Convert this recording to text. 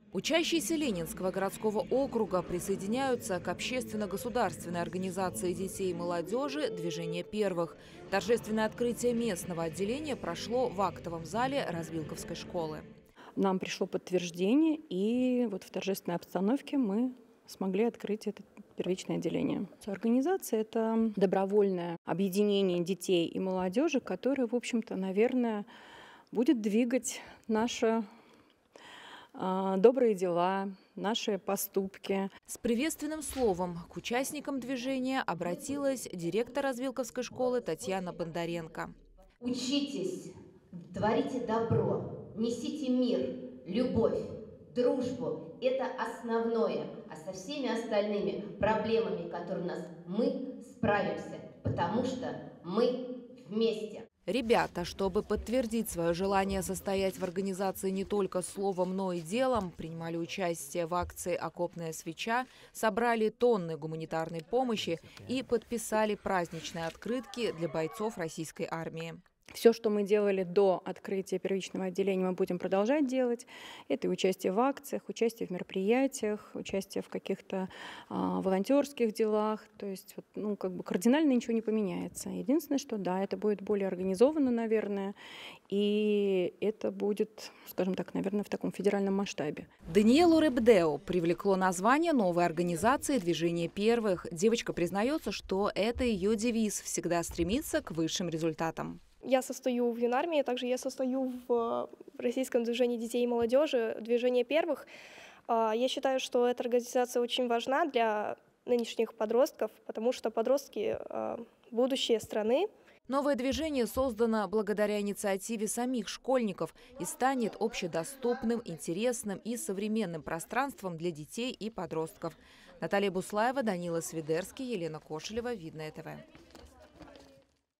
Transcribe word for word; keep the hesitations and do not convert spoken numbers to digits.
Учащиеся Ленинского городского округа присоединяются к общественно-государственной организации детей и молодежи «Движение первых». Торжественное открытие местного отделения прошло в актовом зале Развилковской школы. Нам пришло подтверждение, и вот в торжественной обстановке мы смогли открыть это первичное отделение. Организация – это добровольное объединение детей и молодежи, которое, в общем-то, наверное, будет двигать наше добрые дела, наши поступки. С приветственным словом к участникам движения обратилась директор Развилковской школы Татьяна Бондаренко. Учитесь, творите добро, несите мир, любовь, дружбу. Это основное. А со всеми остальными проблемами, которые у нас, мы справимся, потому что мы вместе. Ребята, чтобы подтвердить свое желание состоять в организации не только словом, но и делом, принимали участие в акции «Окопная свеча», собрали тонны гуманитарной помощи и подписали праздничные открытки для бойцов российской армии. Все, что мы делали до открытия первичного отделения, мы будем продолжать делать. Это и участие в акциях, участие в мероприятиях, участие в каких-то а, волонтерских делах. То есть, вот, ну, как бы кардинально ничего не поменяется. Единственное, что да, это будет более организованно, наверное, и это будет, скажем так, наверное, в таком федеральном масштабе. Даниэлу Ребдео привлекло название новой организации «Движение первых». Девочка признается, что это ее девиз – всегда стремиться к высшим результатам. Я состою в юнармии, также я состою в российском движении детей и молодежи, движение первых. Я считаю, что эта организация очень важна для нынешних подростков, потому что подростки – будущее страны. Новое движение создано благодаря инициативе самих школьников и станет общедоступным, интересным и современным пространством для детей и подростков. Наталья Буслаева, Данила Свидерский, Елена Кошелева, Видное ТВ.